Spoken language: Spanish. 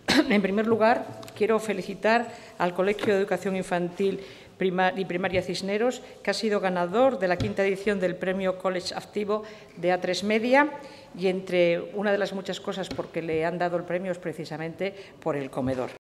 En primer lugar, quiero felicitar al Colegio de Educación Infantil y Primaria Cisneros, que ha sido ganador de la 5ª edición del Premio College Activo de A3 Media, y entre una de las muchas cosas por que le han dado el premio es precisamente por el comedor.